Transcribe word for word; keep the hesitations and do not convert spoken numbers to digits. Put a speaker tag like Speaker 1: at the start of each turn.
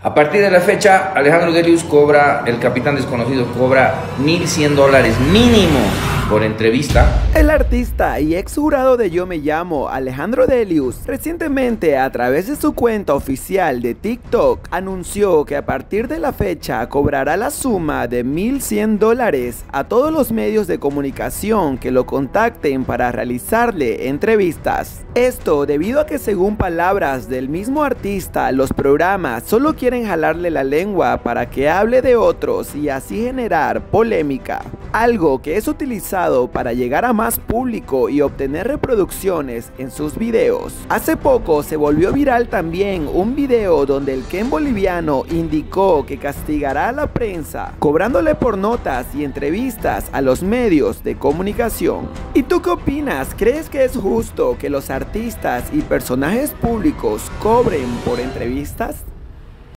Speaker 1: A partir de la fecha, Alejandro Delius cobra, el capitán desconocido cobra mil cien dólares mínimo por entrevista.
Speaker 2: El artista y ex jurado de Yo Me Llamo, Alejandro Delius, recientemente a través de su cuenta oficial de TikTok, anunció que a partir de la fecha cobrará la suma de mil cien dólares a todos los medios de comunicación que lo contacten para realizarle entrevistas. Esto debido a que, según palabras del mismo artista, los programas solo quieren jalarle la lengua para que hable de otros y así generar polémica, algo que es utilizado para llegar a más público y obtener reproducciones en sus videos. Hace poco se volvió viral también un video donde el Ken boliviano indicó que castigará a la prensa cobrándole por notas y entrevistas a los medios de comunicación. ¿Y tú qué opinas? ¿Crees que es justo que los artistas y personajes públicos cobren por entrevistas?